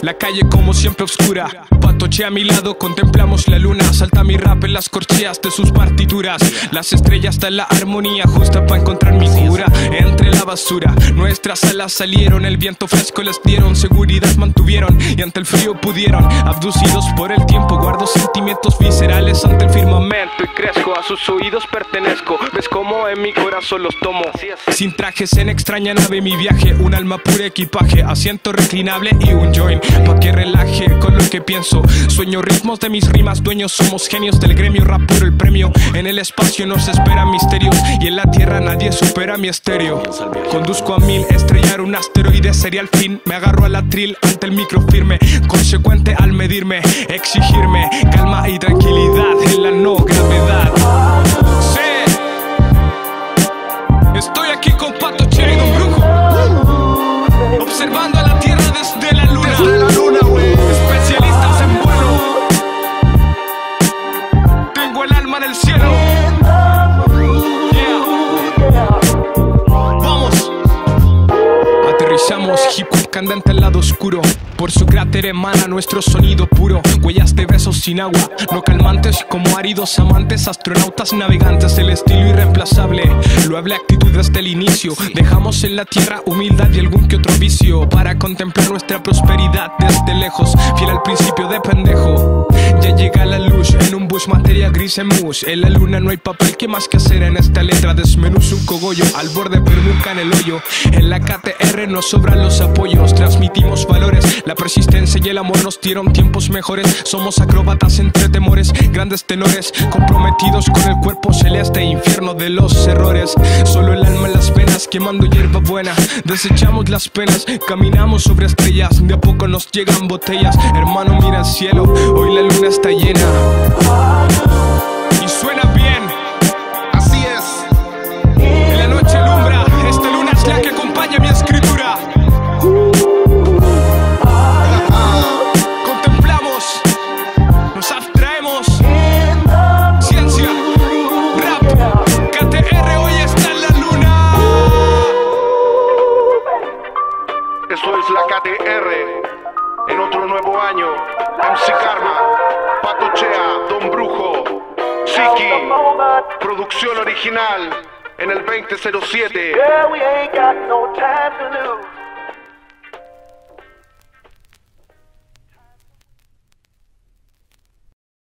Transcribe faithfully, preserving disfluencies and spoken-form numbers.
La calle como siempre oscura, Patochea a mi lado, contemplamos la luna. Salta mi rap en las corcheas de sus partituras. Las estrellas dan la armonía justa para encontrar mi cura entre la basura. Nuestras alas salieron, el viento fresco les dieron, seguridad mantuvieron y ante el frío pudieron. Abducidos por el tiempo, guardo sentimientos viscerales ante el firmamento y crezco, a sus oídos pertenezco. Ves como en mi corazón los tomo. Sin trajes en extraña nave mi viaje, un alma pura equipaje, asiento reclinable y un joint pa' que relaje con lo que pienso. Sueño ritmos de mis rimas, dueños somos genios del gremio, rap puro el premio. En el espacio nos esperan misterios y en la tierra nadie supera mi estéreo. Conduzco a mil, estrellar un asteroide sería el fin. Me agarro al atril ante el micro firme, consecuente al medirme, exigirme calma y tranquilidad en la no gravedad. Sí, estoy aquí con Patochea y Don Brujo, observando a la tierra desde la luna. Desde la luna, güey. Especialistas en vuelo. Tengo el alma en el cielo. Yeah. Vamos. Aterrizamos, hip hop candente al lado oscuro. Por su cráter emana nuestro sonido puro. Huellas de besos sin agua, no calmantes como áridos amantes. Astronautas navegantes, el estilo irreemplazable. Loable actitud desde el inicio. Dejamos en la tierra humildad y algún que otro vicio para contemplar nuestra prosperidad desde lejos. Fiel al principio de pendejo. Ya llega la luz en un bus, materia gris en mus. En la luna no hay papel, ¿qué más que hacer en esta letra? Desmenuzo un cogollo, al borde pero nunca en el hoyo. En la K T R nos sobran los apoyos, transmitimos valores. La persistencia y el amor nos dieron tiempos mejores. Somos acróbatas entre temores, grandes tenores, comprometidos con el cuerpo celeste, infierno de los errores. Solo el alma en las venas, quemando hierba buena. Desechamos las penas, caminamos sobre estrellas. De a poco nos llegan botellas. Hermano, mira el cielo, hoy la luna está llena. Y suena bien. Así es. En la noche alumbra, esta luna es la que acompaña mi escritura. Contemplamos, nos abstraemos. Ciencia, rap, K T R hoy está en la luna. Eso es la K T R. En otro nuevo año, M C Karma, Patochea, Don Brujo, Siki, producción original en el veinte cero siete. Girl, we ain't got no time to lose.